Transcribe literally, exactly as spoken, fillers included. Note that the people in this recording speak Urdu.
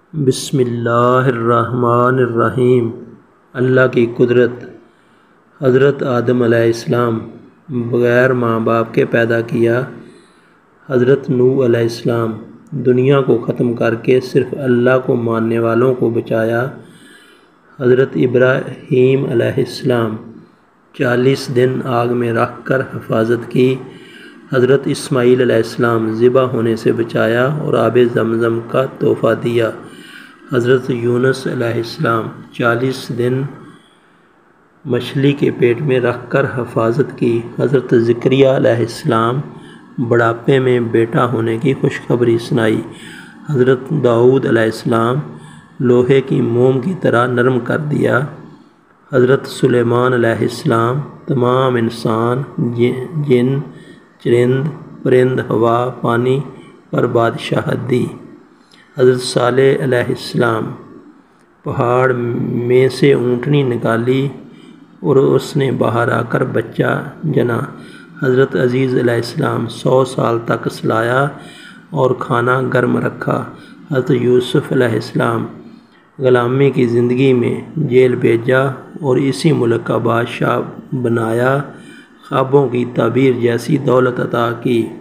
بسم اللہ الرحمن الرحیم۔ اللہ کی قدرت۔ حضرت آدم علیہ السلام بغیر ماں باپ کے پیدا کیا۔ حضرت نوح علیہ السلام دنیا کو ختم کر کے صرف اللہ کو ماننے والوں کو بچایا۔ حضرت ابراہیم علیہ السلام چالیس دن آگ میں رکھ کر حفاظت کی۔ حضرت اسماعیل علیہ السلام ذبح ہونے سے بچایا اور آب زمزم کا تحفہ دیا۔ حضرت یونس علیہ السلام چالیس دن مچھلی کے پیٹ میں رکھ کر حفاظت کی۔ حضرت زکریا علیہ السلام بڑھاپے میں بیٹا ہونے کی خوشخبری سنائی۔ حضرت داؤد علیہ السلام لوہے کی موم کی طرح نرم کر دیا۔ حضرت سلیمان علیہ السلام تمام انسان، جن، چرند، پرند، ہوا، پانی پر بادشاہت دی۔ حضرت صالح علیہ السلام پہاڑ میں سے اونٹنی نکالی اور اس نے باہر آ کر بچہ جنا۔ حضرت عزیز علیہ السلام سو سال تک سلایا اور کھانا گرم رکھا۔ حضرت یوسف علیہ السلام غلامی کی زندگی میں جیل بھیجا اور اسی ملک کا بادشاہ بنایا۔ خوابوں کی تعبیر جیسی دولت عطا کی۔